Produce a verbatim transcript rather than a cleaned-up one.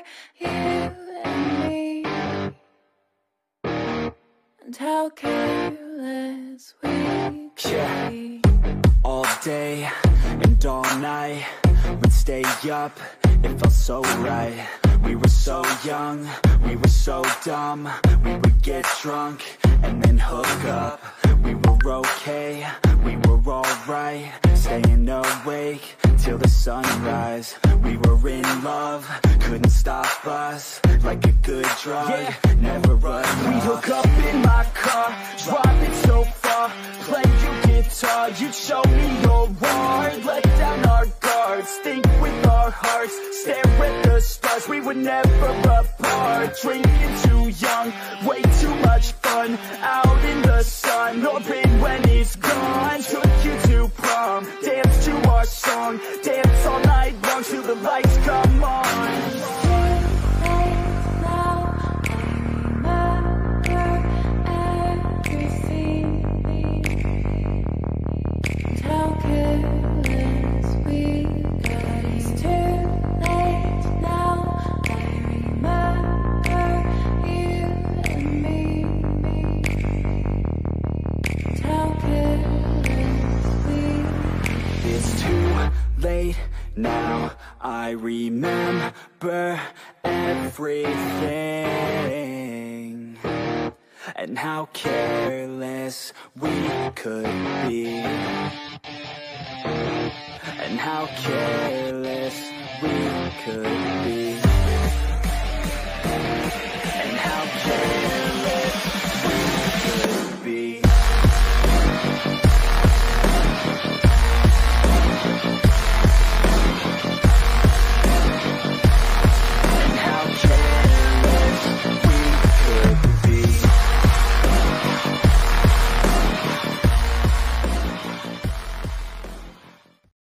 you and me, and how careless we could be. All day and all night, we'd stay up, it felt so right. We were so young, we were so dumb. We would get drunk and then hook up. We were okay, we were alright, staying awake till the sunrise. We were in love, couldn't stop us, like a good drug, yeah. Never run off. We'd hook up in my car, driving so far, play your guitar, you'd show me your heart, let down our guards, think with our hearts, stare at the stars. We were never apart, drinking too young, way too much fun, out in the sun, hoping when it's gone. Took you to prom, dance to our song, dance all night long till the lights come on. Late now, I remember everything, and how careless we could be, and how careless we could be.